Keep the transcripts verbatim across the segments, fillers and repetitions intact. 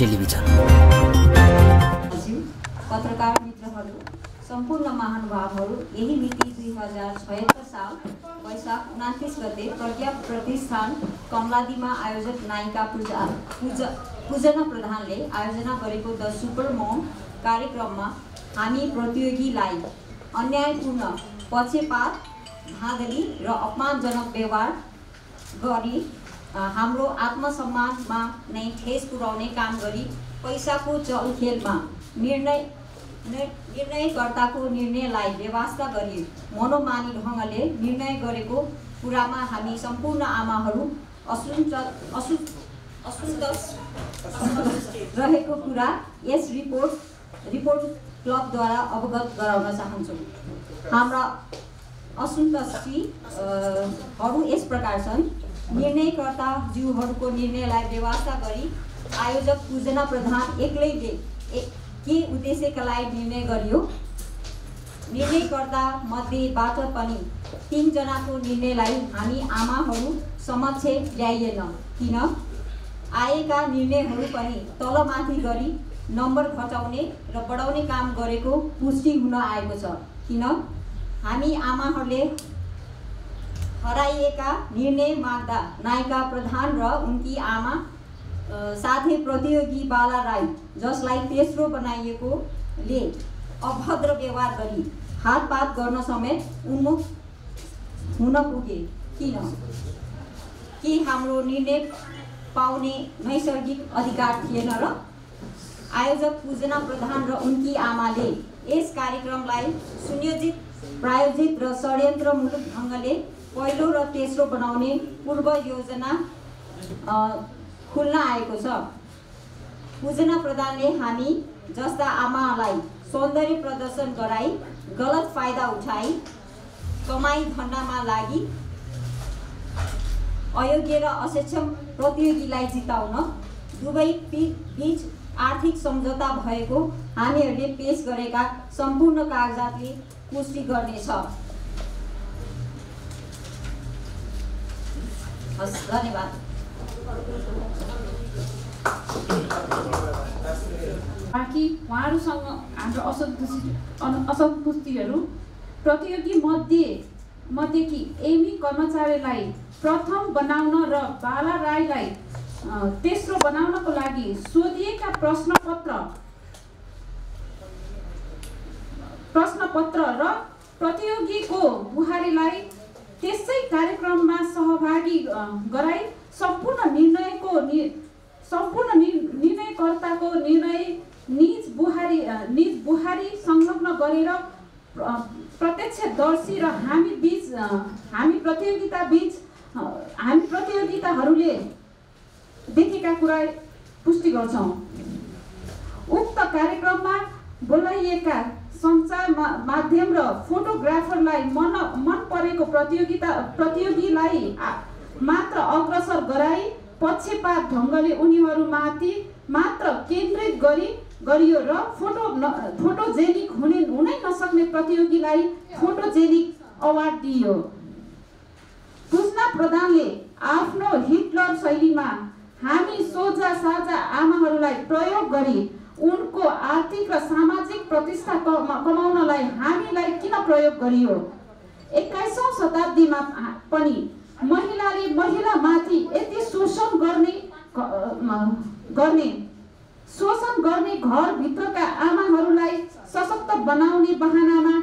Television. पत्रकार मित्रहरू, सम्पूर्ण महानुभावहरू, यही मिति दुई हजार छयत्तर साल वैशाख उनातिस गते प्रज्ञा प्रतिष्ठान कमलादीमा आयोजक नायिका पूजा पूजा पूजना प्रधानले आयोजना गरेको द सुपर मम कार्यक्रममा हामी प्रतियोगीलाई अन्यायपूर्ण पक्षपात, धाँधली र अपमानजनक व्यवहार गरी हाम्रो आत्मसम्मानमा नै ठेस पुर्याउने काम गरी पैसाको चलखेलमा निर्णय निर्णयकर्ताको निर्णयलाई बेवास्ता गरी मनोमानी ढङ्गले निर्णय गरेको कुरामा हामी सम्पूर्ण आमाहरू असुन्त असु असुन्तुष्ट रहेको कुरा यस रिपोर्ट रिपोर्ट क्लबद्वारा अवगत गराउन चाहन्छु। हाम्रा असुन्तुष्टिहरू यस प्रकार छन्। निर्णयकर्ता ज्यूहरूको निर्णयलाई बेवास्ता गरी आयोजक पूजना प्रधान एक्लैले के उद्देश्यका लागि निर्णय गरियो? निर्णयकर्ता मध्येबाट पनि तीनजनाको निर्णयलाई हामी आमाहरू समक्ष ल्याइएन। किन? आएका निर्णयहरू पनि तलमाथि गरी नम्बर घटाउने र बढाउने काम गरेको पुष्टि हुन आएको छ। किन? हामी आमाहरूले हराइएका निर्णय माग्दा नायिका प्रधान र उनकी आमा साथै प्रतियोगी बाला राई, जसलाई तेस्रो बनाइएकोले अभद्र व्यवहार गरी हातपात गर्न समेत उन्मुख हुन पुगे। किन? के हाम्रो निर्णय पाउने नैसर्गिक अधिकार थिएन र? आयोजक पूजना प्रधान र उनकी आमाले यस कार्यक्रमलाई सुनियोजित, प्रायोजित र षड्यन्त्रमूलक ढङ्गले पहिलो र तेस्रो बनाउने पूर्व योजना खुल्न आएको छ। पूजना प्रधानले हामी जस्ता आमालाई सौन्दर्य प्रदर्शन गराई, गलत फाइदा उठाई, कमाई धन्दामा लागि अयोग्य र असक्षम प्रतियोगीलाई जिताउन दुवै बीच आर्थिक सम्झौता भएको हामीहरूले पेश गरेका सम्पूर्ण कागजातले पुष्टि गर्नेछ। हस्, धन्यवाद। बाँकी उहाँहरूसँग हाम्रो असन्तुष्टि असन्तुष्टिहरू प्रतियोगी मध्ये मध्येकी एमी कर्मचारीलाई प्रथम बनाउन र बाला राईलाई तेस्रो बनाउनको लागि सोधिएका प्रश्नपत्र प्रश्नपत्र र प्रतियोगीको बुहारीलाई त्यसै कार्यक्रममा सहभागी गराई सम्पूर्ण निर्णयको नि सम्पूर्ण निर्णयकर्ताको निर्णय निज बुहारी निज बुहारी संलग्न गरेर प्रत्यक्षदर्शी र हामी बीच हामी प्रतियोगिता बीच हामी प्रतियोगिताहरूले देखेका कुरा पुष्टि गर्छौँ। उक्त कार्यक्रममा बोलाइएका सञ्चार माध्यम र फोटोग्राफरलाई मन मन परेको प्रतियोगिता प्रतियोगीलाई मात्र अग्रसर गराई पक्षपात ढङ्गले उनीहरूमाथि मात्र केन्द्रित गरी गरियो र फोटो फोटोजेनिक हुने हुनै नसक्ने प्रतियोगीलाई फोटोजेनिक अवार्ड दिइयो। पूजना प्रधानले आफ्नो हिटलर शैलीमा हामी सोझा साझा आमाहरूलाई प्रयोग गरी उनको आर्थिक र सामाजिक प्रतिष्ठा कमाउनलाई हामीलाई किन प्रयोग गरियो? एक्काइसौँ शताब्दीमा पनि महिलाले महिलामाथि यति शोषण गर्ने गर्ने शोषण गर्ने घरभित्रका आमाहरूलाई सशक्त बनाउने बहानामा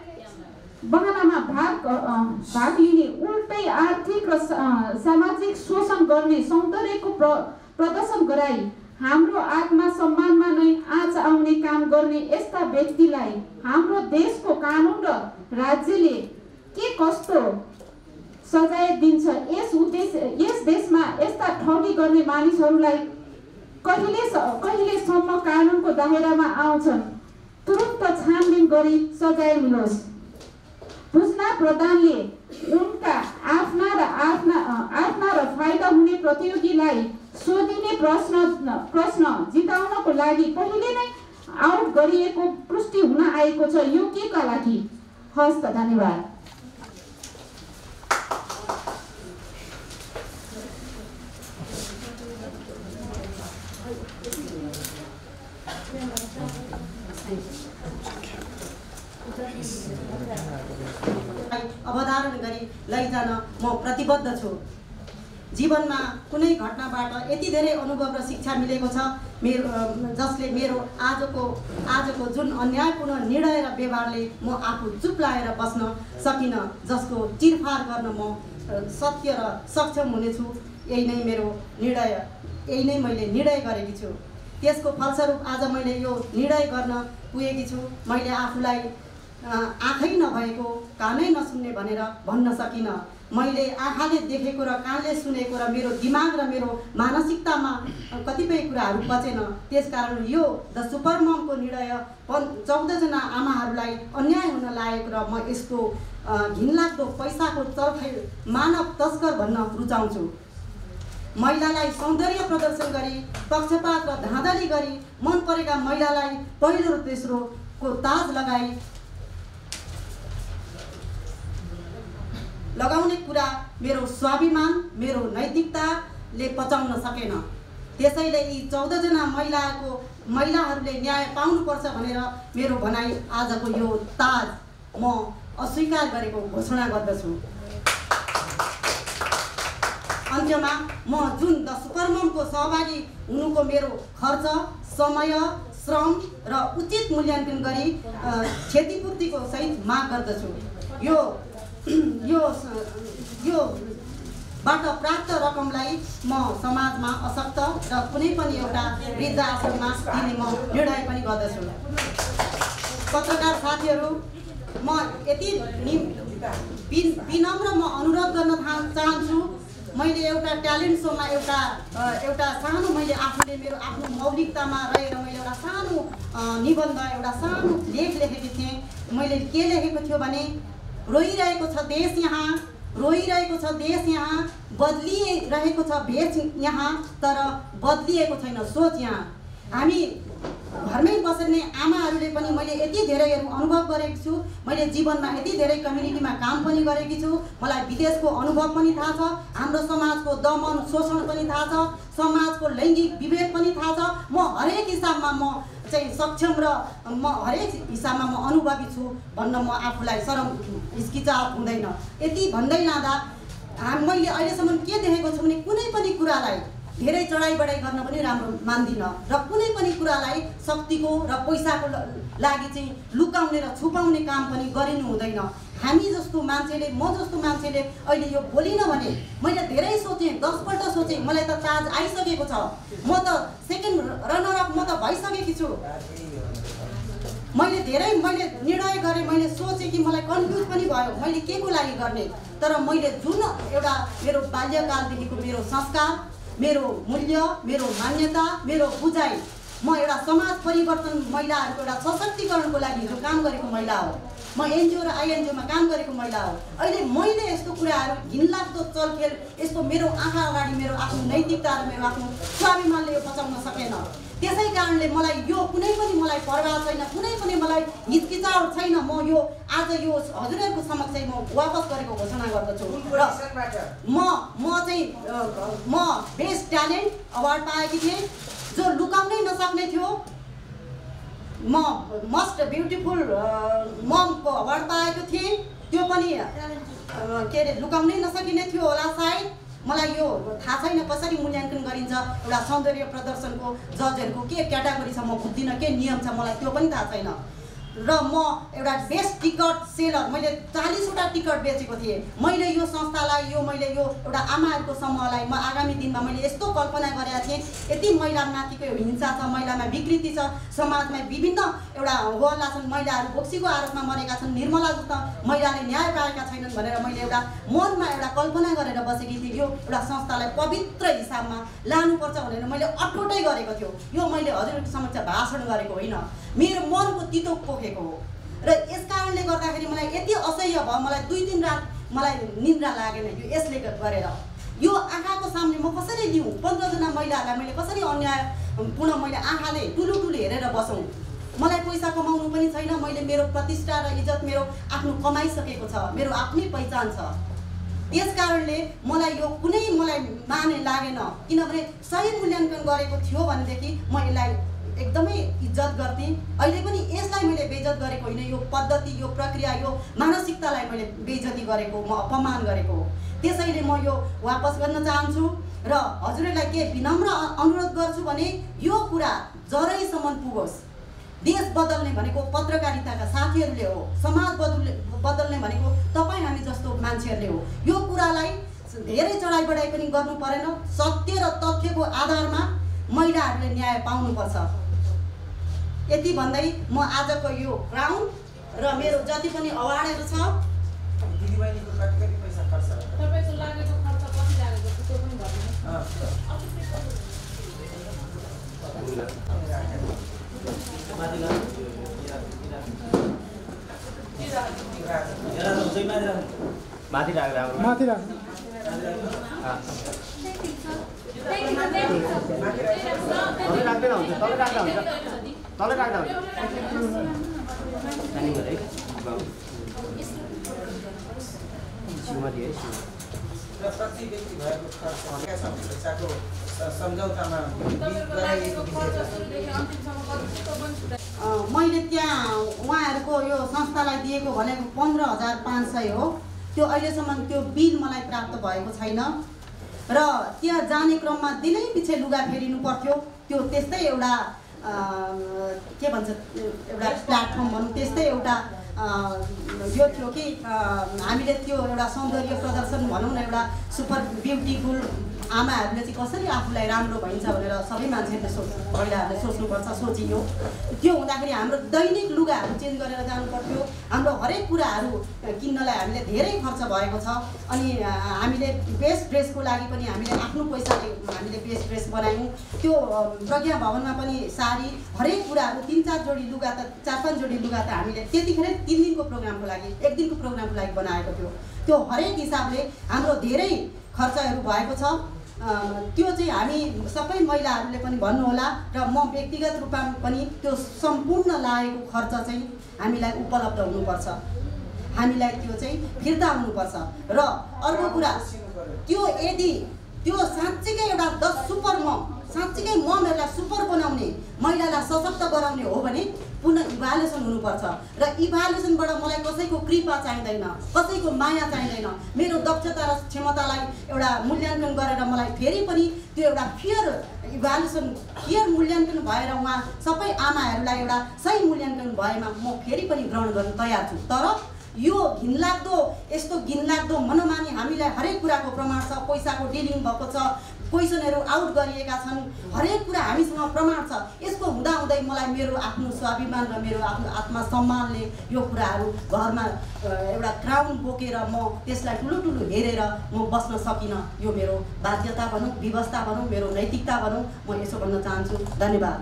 बहानामा भाग भाग लिने, उल्टै आर्थिक र सामाजिक शोषण गर्ने सौन्दर्यको प्र प्रदर्शन गराई हाम्रो आत्मा सम्मानमा नै आँच आउने काम गर्ने यस्ता व्यक्तिलाई हाम्रो देशको कानुन र राज्यले के कस्तो सजाय दिन्छ? यस उद्देश्य यस देशमा यस्ता ठगी गर्ने मानिसहरूलाई कहिले कहिलेसम्म कानुनको दायरामा आउँछन्? तुरुन्त छानबिन गरी सजाय मिलोस्। पूजना प्रधानले उनका आफ्ना र आफ्ना आफ्ना र फाइदा हुने प्रतियोगीलाई सोधिने प्रश्न प्रश्न जिताउनको लागि पहिले नै आउट गरिएको पुष्टि हुन आएको छ। यो के का लागि? हस्त, धन्यवाद। अवधारण गरी लैजान म प्रतिबद्ध छु। जीवनमा कुनै घटनाबाट यति धेरै अनुभव र शिक्षा मिलेको छ मेरो जसले मेरो आजको आजको जुन अन्यायपूर्ण निर्णय र व्यवहारले म आफू चुप लाएर बस्न सकिनँ, जसको चिरफार गर्न म सत्य र सक्षम हुनेछु। यही नै मेरो निर्णय यही नै मैले निर्णय गरेकी छु। त्यसको फलस्वरूप आज मैले यो निर्णय गर्न पुगेकी छु। मैले आफूलाई आँखै नभएको कानै नसुन्ने भनेर भन्न सकिनँ। मैले आँखाले देखेको र कानले सुनेको र मेरो दिमाग र मेरो मानसिकतामा कतिपय कुराहरू बचेन। त्यसकारण यो द सुपर ममको निर्णय चौधजना आमाहरूलाई अन्याय हुन लागेको र म यस्तो घिनलाग्दो पैसाको चर्खै मानव तस्कर भन्न रुचाउँछु। महिलालाई सौन्दर्य प्रदर्शन गरी पक्षपात र धाँधली गरी मन परेका महिलालाई पहिलो र तेस्रोको ताज लगाई लगाउने कुरा मेरो स्वाभिमान मेरो नैतिकताले पचाउन सकेन। त्यसैले यी चौधजना महिलाको महिलाहरूले न्याय पाउनुपर्छ भनेर मेरो भनाइ आजको यो ताज म अस्वीकार गरेको घोषणा गर्दछु। अन्त्यमा म जुन द सुपरममको सहभागी हुनुको मेरो खर्च समय श्रम र उचित मूल्याङ्कन गरी क्षतिपूर्तिको सहित माग गर्दछु। यो यो यो बाट प्राप्त रकमलाई म समाजमा अशक्त र कुनै पनि एउटा वृद्ध आश्रममा दिने म निर्णय पनि गर्दछु। पत्रकार साथीहरू, म यति विनम्र म अनुरोध गर्न चाहन्छु। मैले एउटा ट्यालेन्ट सोमा एउटा एउटा सानो मैले आफूले मेरो आफ्नो मौलिकतामा रहेर मैले एउटा सानो निबन्ध एउटा सानो लेख लेखेकी थिएँ। मैले के लेखेको थियो भने, रोइरहेको छ देश यहाँ, रोइरहेको छ देश यहाँ, बदलिरहेको छ भेष यहाँ, तर बदलिएको छैन सोच यहाँ। हामी घरमै बस्ने आमाहरूले पनि मैले यति धेरैहरू अनुभव गरेको छु। मैले जीवनमा यति धेरै कम्युनिटीमा काम पनि गरेकी छु। मलाई विदेशको अनुभव पनि थाहा छ, हाम्रो समाजको दमन शोषण पनि थाहा छ, समाजको लैङ्गिक विभेद पनि थाहा छ। म हरेक हिसाबमा म चाहिँ सक्षम र म हरेक हिसाबमा म अनुभवी छु भन्न म आफूलाई शरम हिचकिचाहट हुँदैन। यति भन्दै लाँदा मैले अहिलेसम्म के देखेको छु भने कुनै पनि कुरालाई धेरै चढाइ बढाइ गर्न पनि राम्रो मान्दिनँ र कुनै पनि कुरालाई शक्तिको र पैसाको लागि चाहिँ लुकाउने र छुपाउने काम पनि गरिनु हुँदैन। हामी जस्तो मान्छेले म जस्तो मान्छेले अहिले यो बोलिनँ भने मैले धेरै सोचेँ, दसपल्ट सोचेँ, मलाई त ताज आइसकेको छ, म त सेकेन्ड रनर अप म त भइसकेकी छु। मैले धेरै मैले निर्णय गरेँ, मैले सोचेँ कि मलाई कन्फ्युज पनि भयो मैले के को लागि गर्ने। तर मैले जुन एउटा मेरो बाल्यकालदेखिको मेरो संस्कार, मेरो मूल्य, मेरो मान्यता, मेरो बुझाइ, म एउटा समाज परिवर्तन महिलाहरूको एउटा सशक्तिकरणको लागि जो काम गरेको महिला हो। म एनजिओ र आइएनजिओमा काम गरेको महिला हो। अहिले मैले यस्तो कुराहरू घिनलाग्दो चलखेल यस्तो मेरो आँखा अगाडि मेरो आफ्नो नैतिकता र मेरो आफ्नो स्वाभिमानले यो बचाउन सकेन। त्यसै कारणले मलाई यो कुनै पनि मलाई परवाह छैन, कुनै पनि मलाई हिचकिचाहट छैन। म यो आज यो हजुरहरूको समक्ष म वापस गरेको घोषणा गर्दछु र म म चाहिँ म बेस्ट ट्यालेन्ट अवार्ड पाएकी थिएँ, जो लुकाउनै नसक्ने थियो। म मोस्ट ब्युटिफुल ममको अवार्ड पाएको थिएँ, त्यो पनि के अरे लुकाउनै नसकिने थियो होला सायद। मलाई यो थाहा छैन कसरी मूल्याङ्कन गरिन्छ एउटा सौन्दर्य प्रदर्शनको जजहरूको के क्याटेगोरी छ म बुझ्दिनँ, के नियम छ मलाई त्यो पनि थाहा छैन। र म एउटा बेस्ट टिकट सेलर, मैले चालिसवटा टिकट बेचेको थिएँ। मैले यो संस्थालाई यो मैले यो एउटा आमाहरूको समूहलाई म आगामी दिनमा मैले यस्तो कल्पना गरेका थिएँ, यति महिलामाथिको हिंसा छ, महिलामा विकृति छ, समाजमा विभिन्न एउटा होहल्ला छन्, महिलाहरू बोक्सीको आरोपमा मरेका छन्, निर्मला जस्ता महिलाले न्याय पाएका छैनन् भनेर मैले एउटा मनमा एउटा कल्पना गरेर बसेकी थिएँ। यो एउटा संस्थालाई पवित्र हिसाबमा लानुपर्छ भनेर मैले अठोटै गरेको थियो। यो मैले हजुरहरूको समक्ष भाषण गरेको होइन, मेरो मनको तितो पोखेको हो। र यस कारणले गर्दाखेरि मलाई यति असह्य भयो, मलाई दुई दिन रात मलाई निद्रा लागेन यो यसले गरेर। यो आँखाको सामने म कसरी दिउँ पन्ध्रजना महिलाहरूलाई मैले कसरी अन्याय पुनः मैले आँखाले ठुलो ठुलो हेरेर बसौँ। मलाई पैसा कमाउनु पनि छैन, मैले मेरो प्रतिष्ठा र इज्जत मेरो आफ्नो कमाइसकेको छ, मेरो आफ्नै पहिचान छ। त्यस कारणले मलाई यो कुनै मलाई माने लागेन, किनभने सही मूल्याङ्कन गरेको थियो भनेदेखि म यसलाई एकदमै इज्जत गर्थेँ। अहिले पनि यसलाई मैले बेइज्जत गरेको होइन, यो पद्धति, यो प्रक्रिया, यो मानसिकतालाई मैले बेइज्जती गरेको, म अपमान गरेको हो। त्यसैले म यो वापस गर्न चाहन्छु र हजुरहरूलाई के विनम्र अनुरोध गर्छु भने यो कुरा जरैसम्म पुगोस्। देश बदल्ने भनेको पत्रकारिताका साथीहरूले हो, समाज बदल्ने बदल्ने भनेको तपाईँ हामी जस्तो मान्छेहरूले हो। यो कुरालाई धेरै चढाइ बढाइ पनि गर्नु परेन, सत्य र तथ्यको आधारमा महिलाहरूले न्याय पाउनुपर्छ। यति भन्दै म आजको यो क्राउन र मेरो जति पनि अवार्डहरू छ दिदीबहिनीको कति कति पैसा खर्च तपाईको लागेको खर्च कति लागेको त्यो पनि भन्नुहोस्। माथि राख्दा माथि राख तलै राख्दैन हुन्छ, तलै राख्दा हुन्छ, तलै राख्दा हुन्छ। र प्रति व्यक्ति भएको खर्च पैसाको सम्झौतामा मैले त्यहाँ उहाँहरूको यो संस्थालाई दिएको भनेको पन्ध्र हजार पाँच सय हो। त्यो अहिलेसम्म त्यो बिल मलाई प्राप्त भएको छैन र त्यहाँ जाने क्रममा दिनै पछि लुगा फेरिनु पर्थ्यो। त्यो त्यस्तै एउटा के भन्छ एउटा प्लेटफर्म भनौँ, त्यस्तै एउटा यो थियो कि हामीले त्यो एउटा सौन्दर्य प्रदर्शन भनौँ न, एउटा सुपर ब्युटिफुल आमाहरूले चाहिँ कसरी आफूलाई राम्रो भइन्छ भनेर सबै मान्छेहरूले सोच महिलाहरूले सोच्नुपर्छ, सोचियो। त्यो हुँदाखेरि हाम्रो दैनिक लुगाहरू चेन्ज गरेर जानु पर्थ्यो, हाम्रो हरेक कुराहरू किन्नलाई हामीले धेरै खर्च भएको छ। अनि हामीले बेस्ट ड्रेसको लागि पनि हामीले आफ्नो पैसाले हामीले बेस्ट ड्रेस बनायौँ। त्यो प्रज्ञा भवनमा पनि साडी हरेक कुराहरू तीन चार जोडी लुगा त चार पाँच जोडी लुगा त हामीले त्यतिखेर तिन दिनको प्रोग्रामको लागि एक दिनको प्रोग्रामको लागि बनाएको थियो। त्यो हरेक हिसाबले हाम्रो धेरै खर्चहरू भएको छ। त्यो चाहिँ हामी सबै महिलाहरूले पनि भन्नुहोला र म व्यक्तिगत रूपमा पनि त्यो सम्पूर्ण लागेको खर्च चाहिँ हामीलाई उपलब्ध हुनुपर्छ, हामीलाई त्यो चाहिँ फिर्ता हुनुपर्छ। र अर्को कुरा त्यो यदि त्यो साँच्चीकै एउटा दस सुपर मम साँच्चीकै ममहरूलाई सुपर बनाउने, महिलालाई सशक्त गराउने हो भने पुनः इभ्यालुएसन हुनुपर्छ। र इभ्यालुएसनबाट मलाई कसैको कृपा चाहिँदैन, कसैको माया चाहिँदैन। मेरो दक्षता र क्षमतालाई एउटा मूल्याङ्कन गरेर मलाई फेरि पनि त्यो एउटा फियर इभ्यालुएसन फियर मूल्याङ्कन भएर उहाँ सबै आमाहरूलाई एउटा सही मूल्याङ्कन भएमा म फेरि पनि ग्रहण गर्न तयार छु। तर यो घिनलाग्दो यस्तो घिनलाग्दो मनमानी हामीलाई हरेक कुराको प्रमाण छ, पैसाको डिलिङ भएको छ, क्वेसनहरू आउट गरिएका छन्, हरेक कुरा हामीसँग प्रमाण छ। यसको हुँदाहुँदै मलाई मेरो आफ्नो स्वाभिमान र मेरो आफ्नो आत्मसम्मानले यो कुराहरू घरमा एउटा क्राउन बोकेर म त्यसलाई ठुलो ठुलो हेरेर म बस्न सकिनँ। यो मेरो बाध्यता भनौँ, व्यवस्था भनौँ, मेरो नैतिकता भनौँ, म यसो भन्न चाहन्छु। धन्यवाद।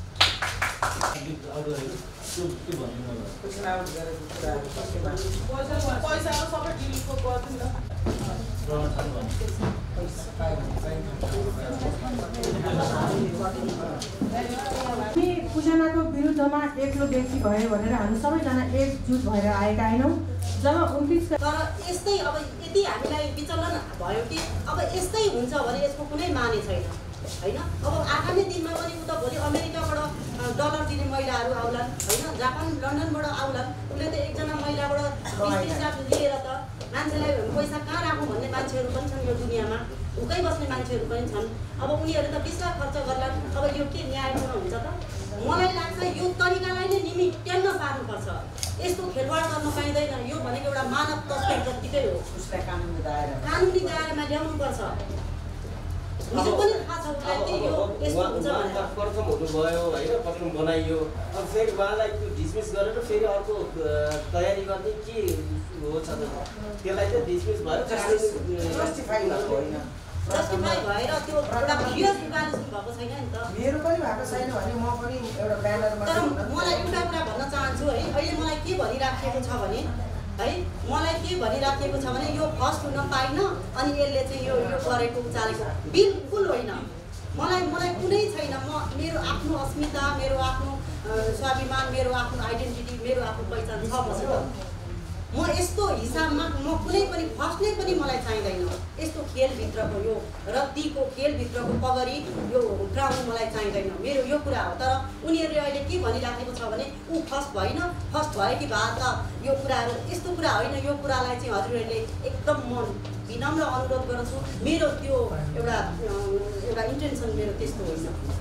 हामी पूजनाको विरुद्धमा एक्लो व्यक्ति भयो भनेर हामी सबैजना एकजुट भएर आएका होइनौँ। जब उन्तिस तर यस्तै अब यदि हामीलाई विचलन भयो कि अब यस्तै हुन्छ भने यसको कुनै माने छैन होइन। अब आगामी दिनमा पनि उता भोलि अमेरिकाबाट डलर दिने महिलाहरू आउलान् होइन, जापान लन्डनबाट आउलान्। उसले त एकजना महिलाबाट बिस तिस लाख लिएर त मान्छेलाई पैसा कहाँ राखौँ भन्ने मान्छेहरू पनि छन् यो दुनियाँमा, भुकै बस्ने मान्छेहरू पनि छन्। अब उनीहरू त बिस लाख खर्च गर्लान्। अब यो के न्यायपूर्ण हुन्छ त? मलाई लाग्छ यो तरिकालाई नै निमिट्यान्न पार्नुपर्छ। यस्तो खेलवाड गर्न पाइँदैन। यो भनेको एउटा मानव तत्त्व जत्तिकै हो, कानुनी दायरा कानुनी दायरामा ल्याउनुपर्छ। हिजो पनि थाहा छ उसलाई कि यो यस्तो हुन्छ भनेर। प्रथम हुनुभयो होइन, प्रथम बनाइयो, अब फेरि उहाँलाई त्यो डिसमिस गरेर फेरि अर्को तयारी गर्ने के हो छ त? त्यसलाई चाहिँ डिसमिस भयो, जस्टिफाई होइन। जस्टिफाई भएर त्यो एउटा क्लियर इभ्यालुएसन भएको छैन नि त। मेरो पनि भएको छैन भने म पनि एउटा ब्यानरमा तर मलाई एउटा कुरा भन्न चाहन्छु है, अहिले मलाई के भनिराखेको छ भने है मलाई के भनिराखेको छ भने यो फर्स्ट हुन पाइन अनि यसले चाहिँ यो यो गरेको चालेको बिल्कुल होइन। मलाई मलाई कुनै छैन। म मेरो आफ्नो अस्मिता, मेरो आफ्नो स्वाभिमान, मेरो आफ्नो आइडेन्टिटी, मेरो आफ्नो पहिचान छ मसँग। म यस्तो हिसाबमा म कुनै पनि फस्ने पनि मलाई चाहिँदैन। यस्तो खेलभित्रको यो रद्दीको खेलभित्रको पगरी यो ग्राउन्ड मलाई चाहिँदैन। मेरो यो कुरा हो। तर उनीहरूले अहिले के भनिराखेको छ भने ऊ फर्स्ट भएन, फर्स्ट भयो कि भए त यो कुराहरू यस्तो कुरा होइन। यो कुरालाई चाहिँ हजुरहरूले एकदम म विनम्र अनुरोध गर्छु। मेरो त्यो एउटा एउटा इन्टेन्सन मेरो त्यस्तो होइन।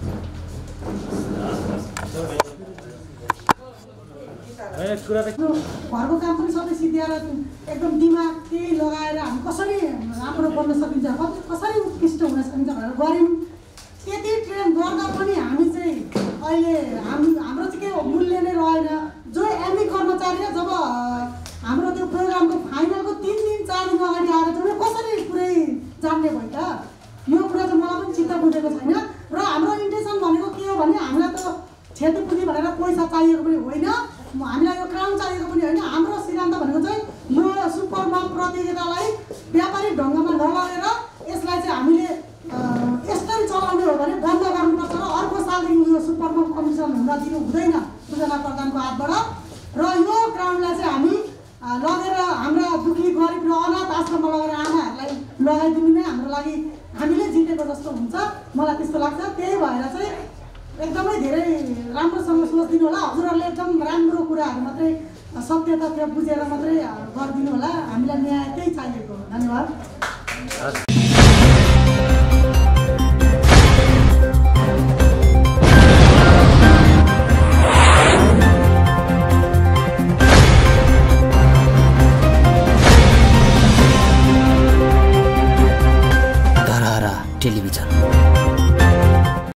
घरको काम पनि सबै सिद्ध्याएर एकदम दिमाग त्यही लगाएर हामी कसरी राम्रो बन्न सकिन्छ, कसरी उत्कृष्ट हुन सकिन्छ भनेर गऱ्यौँ। त्यति ट्रेन गर्दा पनि हामी चाहिँ अहिले हामी हाम्रो चाहिँ के मूल्य नै रहेन। जो एमई कर्मचारी जब हाम्रो त्यो प्रोग्रामको फाइनलको तिन दिन चार दिन अगाडि आएर चाहिँ कसरी पुरै जान्ने भयो त? यो कुरा चाहिँ मलाई पनि चित्त बुझेको छैन। र हाम्रो इन्टेन्सन भनेको के हो भने हामीलाई त क्षतिपूर्ति भनेर पैसा चाहिएको पनि होइन, हामीलाई यो क्राउन चाहिएको पनि होइन। हाम्रो सिद्धान्त भनेको चाहिँ यो सुपर मग प्रतियोगितालाई व्यापारिक ढङ्गमा नलगेर यसलाई चाहिँ हामीले यसरी चलाउने हो भने बन्द गर्नुपर्छ र अर्को सालदेखि यो सुपर मग कम्पिटिसन हुन दिनु हुँदैन सूचना प्रधानको हातबाट। र यो ग्राउन्डलाई चाहिँ हामी लगेर हाम्रा दुखी गरिब र अनाथ आश्रममा लगेर आमाहरूलाई लगाइदिनु नै हाम्रो लागि हामीले जितेको जस्तो हुन्छ, मलाई त्यस्तो लाग्छ। त्यही भएर चाहिँ एकदमै धेरै राम्रोसँग सोचिदिनु होला। हजुरहरूले एकदम राम्रो कुराहरू मात्रै सत्य तथ्य बुझेर मात्रै गरिदिनु होला। हामीलाई न्याय त्यही चाहिएको हो। धन्यवाद।